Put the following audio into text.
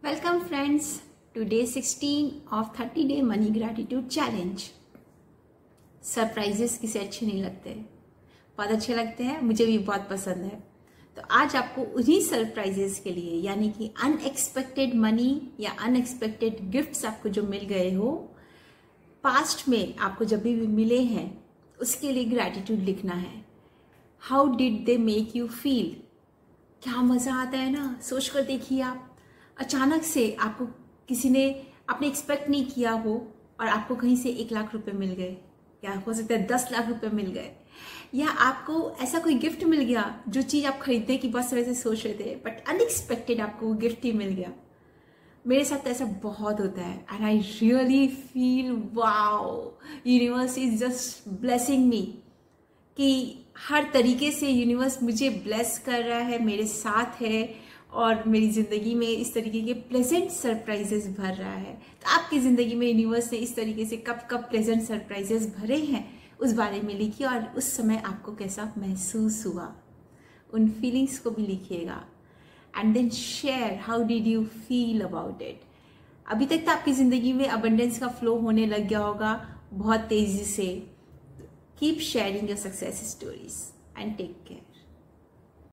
Welcome friends to day 16 of 30-day money gratitude challenge। Surprises किसे अच्छे नहीं लगते? बहुत अच्छे लगते हैं, मुझे भी बहुत पसंद है। तो आज आपको उन्हीं सरप्राइजेस के लिए यानी कि अनएक्सपेक्टेड मनी या अनएक्सपेक्टेड गिफ्ट्स आपको जो मिल गए हो पास्ट में, आपको जब भी मिले हैं, उसके लिए ग्रैटिट्यूड लिखना है। How did they make you feel? क्या मज़ा आता है ना, सोच कर देखिए। आप अचानक से आपको किसी ने, आपने एक्सपेक्ट नहीं किया हो और आपको कहीं से 1 लाख रुपए मिल गए, या हो सकता है 10 लाख रुपए मिल गए, या आपको ऐसा कोई गिफ्ट मिल गया जो चीज़ आप खरीदने की बहुत समय से सोच रहे थे बट अनएक्सपेक्टेड आपको वो गिफ्ट ही मिल गया। मेरे साथ तो ऐसा बहुत होता है and I really feel wow, universe is just blessing me कि हर तरीके से यूनिवर्स मुझे ब्लेस कर रहा है, मेरे साथ है और मेरी ज़िंदगी में इस तरीके के प्लेजेंट सरप्राइजेस भर रहा है। तो आपकी ज़िंदगी में यूनिवर्स ने इस तरीके से कब कब प्लेजेंट सरप्राइजेस भरे हैं उस बारे में लिखिए, और उस समय आपको कैसा महसूस हुआ उन फीलिंग्स को भी लिखिएगा and then share how did you feel about it. अभी तक तो आपकी ज़िंदगी में अबंडेंस का फ्लो होने लग गया होगा बहुत तेज़ी से। Keep sharing your success stories and take care.